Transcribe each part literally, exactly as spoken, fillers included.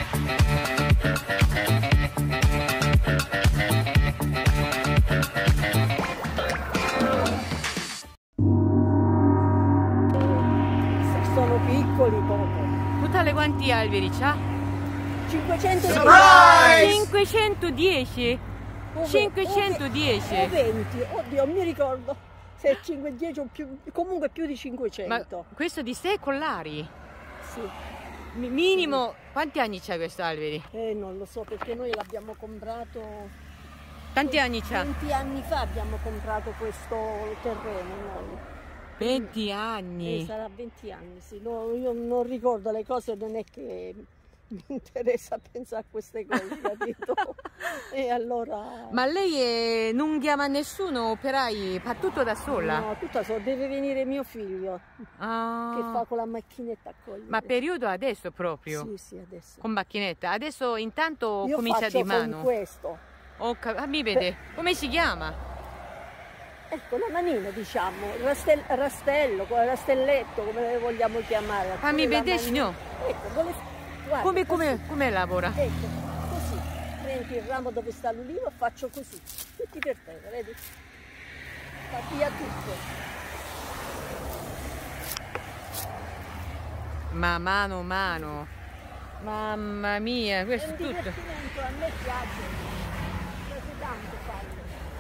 Sono piccoli poco. Totale quanti alberi c'ha? cinquecentodieci. cinquecentodieci? cinquecentodieci? O venti, oddio, non mi ricordo se è cinque, dieci o più, comunque più di cinquecento. Ma questo di secolari? Sì. Mi- minimo, quanti anni c'ha questo alberi? Eh, non lo so perché noi l'abbiamo comprato. Tanti anni c'ha? venti anni fa abbiamo comprato questo terreno noi. venti anni? Eh, sarà venti anni, sì. No, io non ricordo le cose, non è che mi interessa pensare a queste cose, capito? E allora... Ma lei è... non chiama nessuno operai, fa tutto da sola? No, tutta sola, deve venire mio figlio, Ah. che fa con la macchinetta a cogliere. Ma periodo adesso proprio? Sì, sì, adesso. Con macchinetta? Adesso intanto Io comincia faccio di mano? con questo. Oh, fammi vedere, come si chiama? Ecco, la manina, diciamo, il rastel- rastello, rastelletto, come lo vogliamo chiamare. Fammi Oppure la vedere, manina. signor. Ecco, dove... Guarda, Come, così. come, come lavora? Ecco, così, prendi il ramo dove sta l'ulivo, faccio così, tutti per terra, vedi? Fa via tutto. Ma mano mano, mamma mia, È questo un è tutto. divertimento, a me piace, mi piace tanto farlo.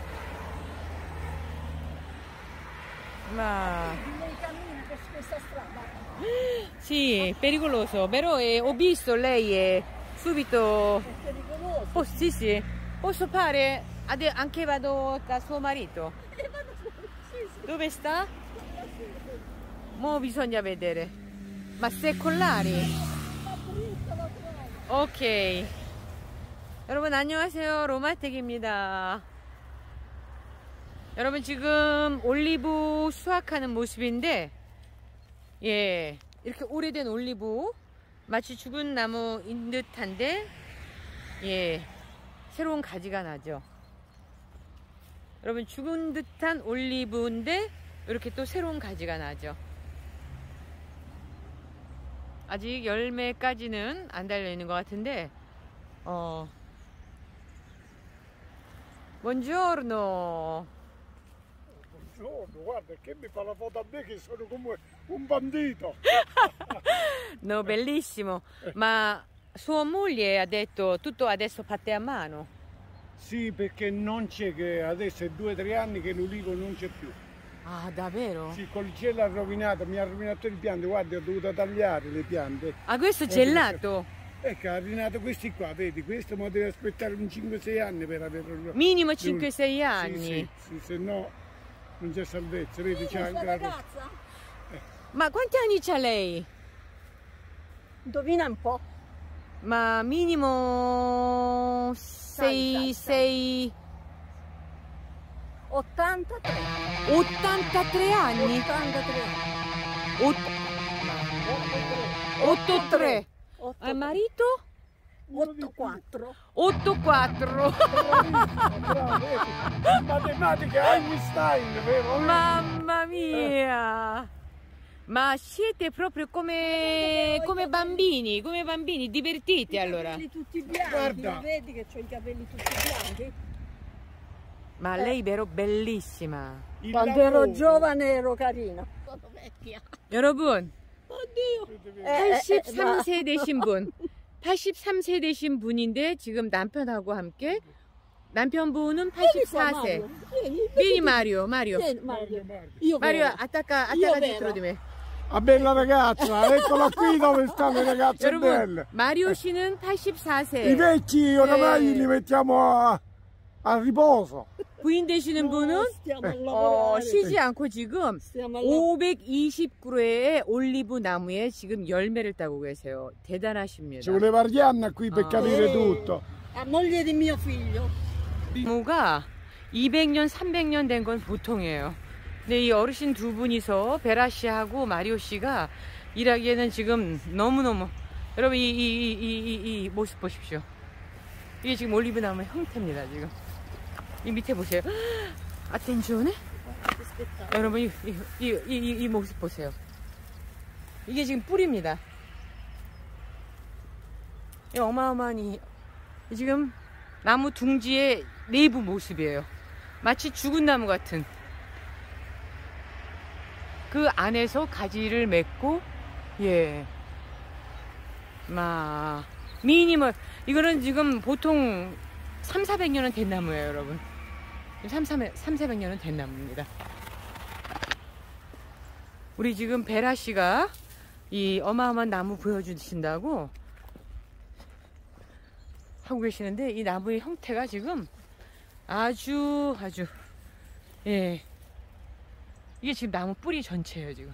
Ma Lei cammina per questa strada. sì, pericoloso, però eh, ho visto lei è subito. È pericoloso. Oh, sì, sì, posso fare? Ade- anche vado da suo marito. Eh, vado su- sì, sì. Dove sta? Mo bisogna vedere. Ma secolari? Ma brutta la trovo. 오케이. 여러분 안녕하세요. 로마텍입니다. 여러분 지금 올리브 수확하는 모습인데, 예, 이렇게 오래된 올리브, 마치 죽은 나무인 듯한데, 예, 새로운 가지가 나죠. 여러분 죽은 듯한 올리브인데 이렇게 또 새로운 가지가 나죠. 아직 열매까지는 안 달려 있는 것 같은데, 어, buongiorno. Buongiorno, guarda che mi fa la foto a me che sono come un bandito. No, bellissimo. Ma sua moglie ha detto tutto adesso fatte a mano. Sì, perché non c'è, che adesso è due o tre anni che l'ulivo non c'è più. Ah, davvero? Sì, col cielo ha rovinato, mi ha rovinato le piante, guarda, ho dovuto tagliare le piante. Ah, questo è gelato? Ecco, ha rovinato questi qua, vedi, questo ma deve aspettare un cinque sei anni per averlo. Minimo cinque sei anni? Sì, sì, sì, se no non c'è salvezza, vedi, c'è anche la ragazza? Ma quanti anni c'ha lei? Indovina un po'. Ma minimo sei, sei, ottantatré. ottantatré anni? ottantatré. ottantatré. Al marito? ottantaquattro. ottantaquattro. bravo, vedi, matematica Einstein, vero? Mamma mia! Ma siete proprio come, come bambini, come bambini, divertiti allora. I capelli tutti bianchi, Guarda. vedi che ho i capelli tutti bianchi? Ma lei vero bellissima. Il Quando ero lavoro. giovane ero carina. Sono vecchia. 여러분, Oddio. 팔십삼 세 되신 분, 팔십삼 세 되신 분인데 지금 남편하고 함께, 남편분은 팔십사 세. Vieni Mario, Mario. Mario. Io Io Mario, vero. attacca, Io attacca vero. dietro di me. Ah, bella ragazza, eccola qui dove stanno le ragazze 여러분, belle. 마리오 씨는 팔십사 I 세. vecchi oramai Eh. li mettiamo a, a riposo. 부인 되시는 분은 Stiamo a 어, lavorare. 쉬지 않고 지금 Stiamo a lavorare. 오백이십 그루의 올리브 나무에 지금 열매를 따고 계세요. 대단하십니다. Ci voleva Arianna qui per Ah. capire Eh. tutto. La moglie di mio figlio. 나무가 이백 년, 삼백 년 된 건 보통이에요. 근데 이 어르신 두 분이서 베라 씨하고 마리오 씨가 일하기에는 지금 너무너무, 여러분 이, 이, 이, 이, 이, 이 모습 보십시오. 이게 지금 올리브 나무의 형태입니다. 지금 이 밑에 보세요. 아텐지오네? Aspetta. 여러분 이, 이, 이, 이, 이 모습 보세요. 이게 지금 뿌리입니다. 이 어마어마한 이 지금 나무 둥지의 내부 모습이에요. 마치 죽은 나무 같은. 그 안에서 가지를 맺고, 예. 마, 미니멀. 이거는 지금 보통 삼사백 년은 된 나무예요, 여러분. 삼사백 년은 된 나무입니다. 우리 지금 베라 씨가 이 어마어마한 나무 보여주신다고 하고 계시는데, 이 나무의 형태가 지금 아주 아주, 예, 이게 지금 나무 뿌리 전체예요 지금.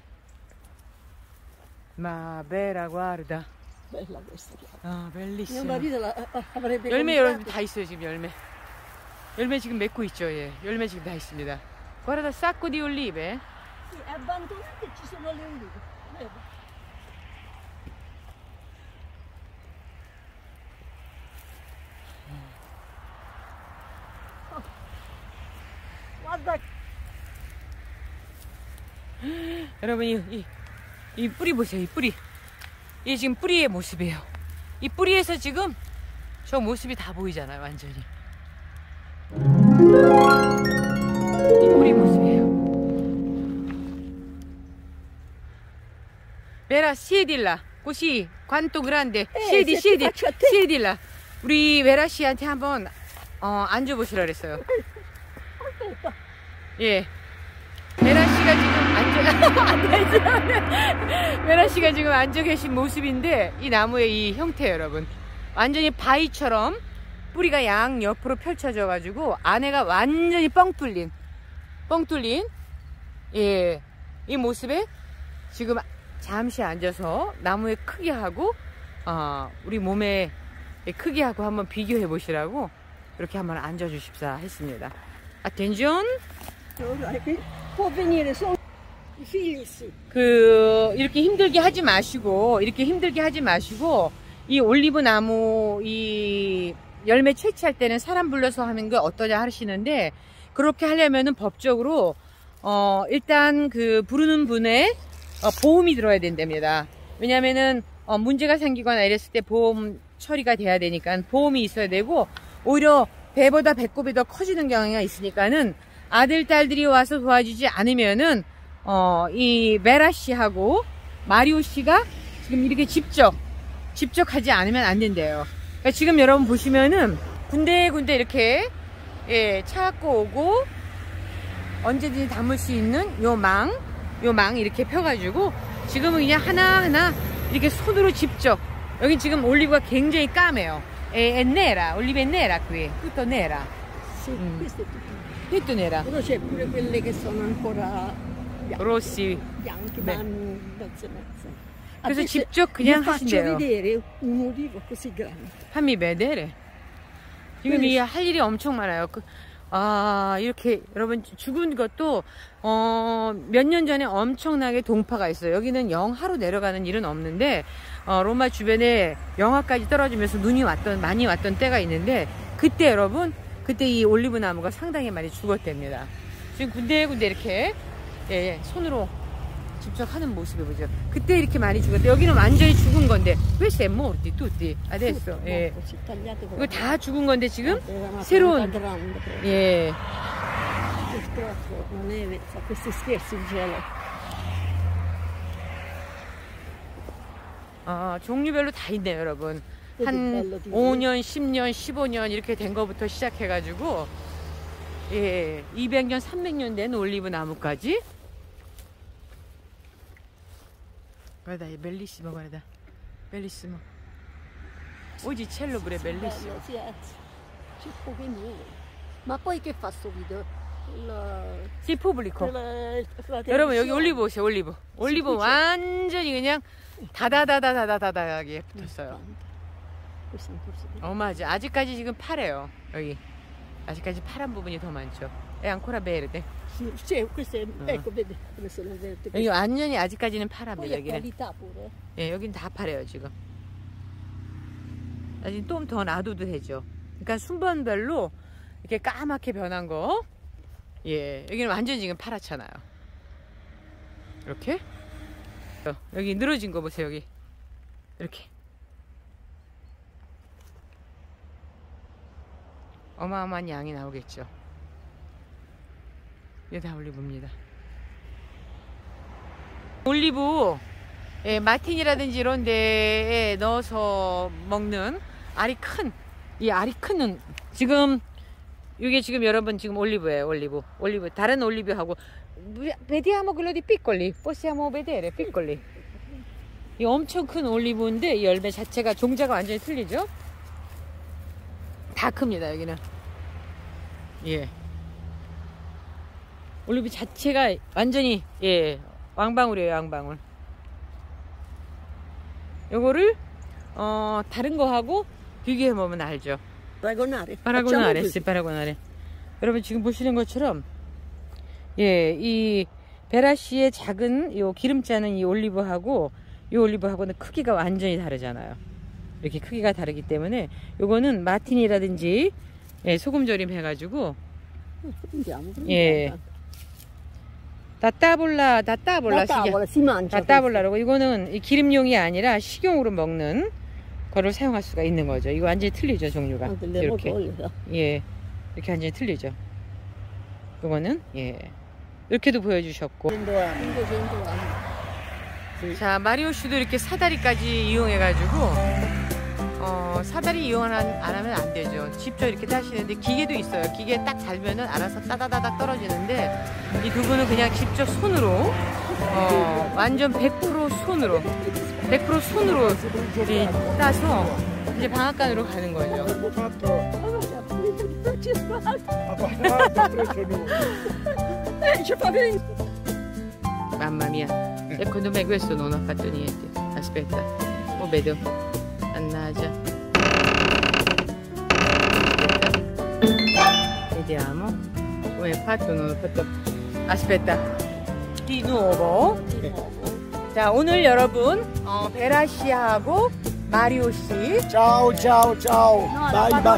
마 베라 guarda. Bella questa. 아, Mio 벨리시마. marito la, avrebbe 열매 comprato. 여러분 다 있어요 지금. 열매 열매 지금 맺고 있죠. 예, 열매 지금 다 있습니다. guarda sacco di olive. Sì, è abbandonato e ci sono le olive. Vedi? Oh. Guarda, 여러분 이, 이, 이 뿌리 보세요. 이 뿌리. 이게 지금 뿌리의 모습이에요. 이 뿌리에서 지금 저 모습이 다 보이잖아요. 완전히. 이 뿌리 모습이에요. 베라 시에딜라 così quanto grande. 시에디 시에디 시에딜라. 우리 베라 씨한테 한번 어, 앉아보시라 그랬어요. 예. 베라 씨가 지금 앉아 베라 씨가 지금 앉아 계신 모습인데, 이 나무의 이 형태 여러분, 완전히 바위처럼 뿌리가 양 옆으로 펼쳐져 가지고 안에가 완전히 뻥 뚫린 뻥 뚫린 예, 이 모습에 지금 잠시 앉아서 나무의 크기하고 어, 우리 몸의 크기하고 한번 비교해 보시라고 이렇게 한번 앉아 주십사 했습니다. Attenzione. può venire solo i figli, sì. 그 이렇게 힘들게 하지 마시고 이렇게 힘들게 하지 마시고 이 올리브 나무 이 열매 채취할 때는 사람 불러서 하는 게 어떠냐 하시는데, 그렇게 하려면은 법적으로 어 일단 그 부르는 분의 어 보험이 들어야 된답니다. 왜냐면은 어 문제가 생기거나 이랬을 때 보험 처리가 돼야 되니까 보험이 있어야 되고, 오히려 배보다 배꼽이 더 커지는 경향이 있으니까는 아들, 딸들이 와서 도와주지 않으면은, 어, 이 베라 씨하고 마리오 씨가 지금 이렇게 직접, 직접 하지 않으면 안 된대요. 그러니까 지금 여러분 보시면은 군데군데 이렇게, 예, 차 갖고 오고 언제든지 담을 수 있는 요 망, 요 망 이렇게 펴가지고 지금은 그냥 하나하나 이렇게 손으로 직접, 여기 지금 올리브가 굉장히 까매요. 에, 에 nera, 올리브 è nera qui, tutto nera. Sì, Mm. questo è tutto. tutto nera. Però c'è pure quelle che sono ancora bianche, Rossi. bianche, Beh. ma mezze mezze. 그래서 Adesso 직접 vi 그냥 faccio 하신대요. vedere un ulivo così grande. 한미 메데레. 지금 네. 이 할 일이 엄청 많아요. 그, 아, 이렇게 여러분 죽은 것도 어, 몇 년 전에 엄청나게 동파가 있어요. 여기는 영하로 내려가는 일은 없는데 어, 로마 주변에 영하까지 떨어지면서 눈이 왔던 많이 왔던 때가 있는데, 그때 여러분 그때 이 올리브 나무가 상당히 많이 죽었답니다. 지금 군데군데 이렇게 예, 예, 손으로 직접 하는 모습이 보죠. 그때 이렇게 많이 죽었대. 여기는 완전히 죽은 건데. Questi è morti tutti adesso. 예. Così tagliate 이거 come 다 죽은 건데 지금 era una 새로운 pianta grande proprio. 예. Purtroppo non è fa questi scherzi il cielo. 아, 종류별로 다 있네요, 여러분. 한 bello di 오 년, 십 년, 십오 년 이렇게 된 거부터 시작해가지고 예, 이백 년, 삼백 년 된 올리브 나무까지. Guarda, è bellissimo, guarda. Bellissimo. Oggi cielo pure è bellissimo. Bello, sì, eh. C'è poche nuvole. Ma poi che fa sto video? Il, Sì, pubblico. il- la 여러분 여기 televisione. 올리브 보세요. 올리브. 올리브 그쵸? 완전히 그냥 다다다다다다다하게 붙었어요. Questo è un corso di- 어마하지. 아직까지 지금 파래요. 여기. 아직까지 파란 부분이 더 많죠. È ancora verde. Sì, sì, questo è, ecco, vedi come sono verde. 여기 완전히 아직까지는 Poi 파랍니다. è 여기는. qualità pure. 예, 여긴 다 파래요 지금. 아직 좀 더 놔둬도 되죠. 그러니까 순번별로 이렇게 까맣게 변한 거. 예, 여기는 완전 지금 파랗잖아요. 이렇게. 여기 늘어진 거 보세요. 여기 이렇게. 어마어마한 양이 나오겠죠. 이게 다 올리브입니다. 올리브 예, 마틴이라든지 이런 데에 넣어서 먹는 알이 큰, 이 알이 큰 지금 이게 지금 여러분 지금 올리브예요. 올리브 올리브 다른 올리브하고 vediamo quello di piccoli, possiamo vedere piccoli. 이 엄청 큰 올리브인데 이 열매 자체가 종자가 완전히 틀리죠. 다 큽니다. 여기는 예 올리브 자체가 완전히 예 왕방울이에요. 왕방울. 요거를 어 다른 거하고 비교해 보면 알죠. paragonare. 파라고나레, 시 파라고나레. 여러분 지금 보시는 것처럼 예, 이 베라씨의 작은 요 기름자는 이 올리브하고 이 올리브하고는 크기가 완전히 다르잖아요. 이렇게 크기가 다르기 때문에 요거는 마틴이라든지 예, 소금 절임 해가지고 예. 다따볼라, 다따볼라, 다따볼라라고 이거는 기름용이 아니라 식용으로 먹는 거를 사용할 수가 있는 거죠. 이거 완전히 틀리죠, 종류가. 이렇게 예, 이렇게 완전히 틀리죠. 이거는 예, 이렇게도 보여주셨고. 자, 마리오 씨도 이렇게 사다리까지 이용해가지고. 어, 사다리 이용 안, 안 하면 안 되죠. 직접 이렇게 따시는데 기계도 있어요. 기계 딱 달면은 알아서 따다다닥 떨어지는데 이 두 분은 그냥 직접 손으로 어, 완전 백 퍼센트 손으로 백 퍼센트 손으로 이제 따서 이제 방앗간으로 가는 거죠. Mamma mia, secondo me questo non ha fatto niente. Aspetta, lo vedo. Mannaggia. Vediamo come è fatto. Non ho fatto. Aspetta. Di nuovo. 자, 오늘 여러분 어, 베라 씨하고 마리오 씨. Ciao, ciao, ciao. Dai, dai.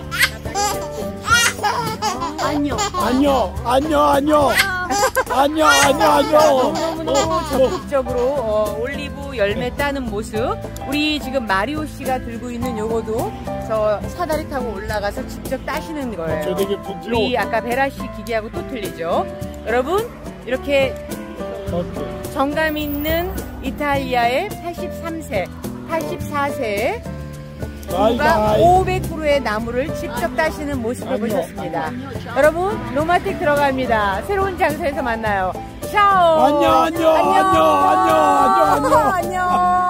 Agno. Agno, agno, agno. 안녕 안녕 안녕. 너무너무 적극적으로 어, 올리브 열매 따는 모습. 우리 지금 마리오 씨가 들고 있는 요거도 저 사다리 타고 올라가서 직접 따시는 거예요. 우리 아까 베라 씨 기계하고 또 틀리죠. 여러분 이렇게 정감 있는 이탈리아의 팔십삼 세, 팔십사 세의 누가 오백 그루의 나무를 직접 따시는 모습을 안녕, 보셨습니다. 안녕, 여러분 로마틱 들어갑니다. 새로운 장소에서 만나요. 샤오. 안녕 안녕 안녕 안녕 안녕 안녕. 안녕.